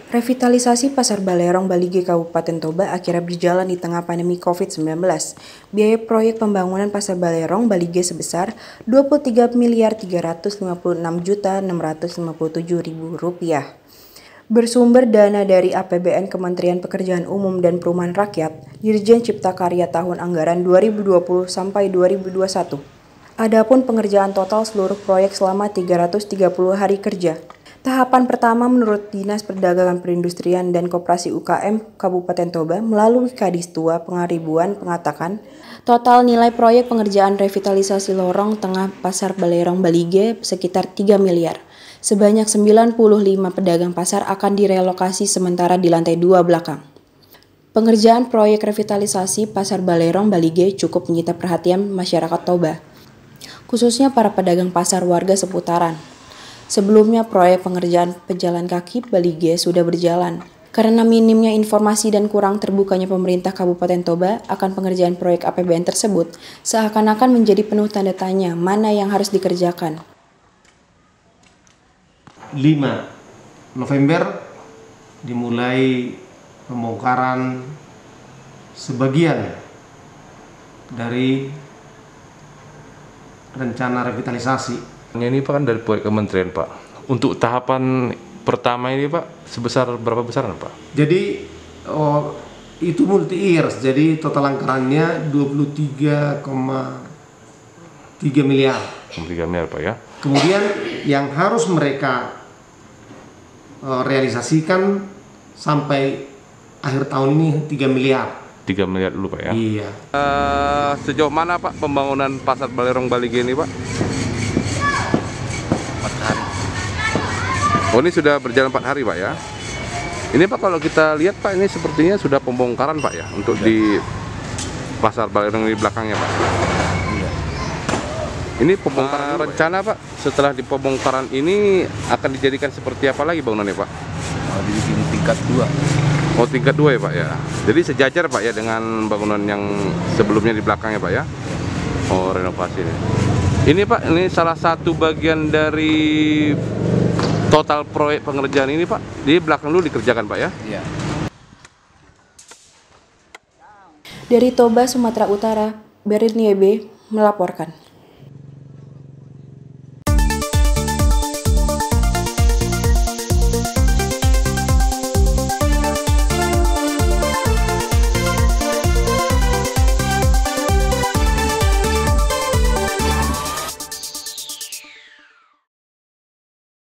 Revitalisasi Pasar Balerong Balige Kabupaten Toba akhirnya berjalan di tengah pandemi COVID-19. Biaya proyek pembangunan Pasar Balerong Balige sebesar Rp23.356.657.000. Bersumber dana dari APBN Kementerian Pekerjaan Umum dan Perumahan Rakyat, Dirjen Cipta Karya tahun anggaran 2020 sampai 2021. Adapun pengerjaan total seluruh proyek selama 330 hari kerja. Tahapan pertama menurut Dinas Perdagangan Perindustrian dan Koperasi UKM Kabupaten Toba melalui Kadistua Pengaribuan mengatakan total nilai proyek pengerjaan revitalisasi lorong tengah Pasar Balerong Balige sekitar 3 miliar. Sebanyak 95 pedagang pasar akan direlokasi sementara di lantai 2 belakang. Pengerjaan proyek revitalisasi Pasar Balerong Balige cukup menyita perhatian masyarakat Toba, khususnya para pedagang pasar warga seputaran. Sebelumnya proyek pengerjaan pejalan kaki Balige sudah berjalan. Karena minimnya informasi dan kurang terbukanya pemerintah Kabupaten Toba akan pengerjaan proyek APBN tersebut, seakan-akan menjadi penuh tanda tanya mana yang harus dikerjakan. 5 November dimulai pembongkaran sebagian dari rencana revitalisasi. Ini Pak kan dari proyek kementerian Pak. Untuk tahapan pertama ini Pak sebesar berapa besaran Pak? Jadi itu multi years, jadi total anggarannya 23,3 miliar. 3 miliar Pak ya. Kemudian yang harus mereka realisasikan sampai akhir tahun ini 3 miliar. 3 miliar dulu Pak ya. Iya. Sejauh mana Pak pembangunan Pasar Balerong Balige ini Pak? 4 hari. Oh ini sudah berjalan 4 hari Pak ya. Ini Pak kalau kita lihat Pak ini sepertinya sudah pembongkaran Pak ya untuk di Pasar Balerong di belakangnya Pak. Iya. Ini pembongkaran rencana Pak setelah di pembongkaran ini akan dijadikan seperti apa lagi bangunannya Pak? Dibikin tingkat 2. Oh tingkat 2 ya Pak ya. Jadi sejajar Pak ya dengan bangunan yang sebelumnya di belakangnya Pak ya. Oh renovasi ini. Ini Pak, ini salah satu bagian dari total proyek pengerjaan ini Pak. Di belakang dulu dikerjakan Pak ya. Iya. Dari Toba, Sumatera Utara, Berniebe melaporkan.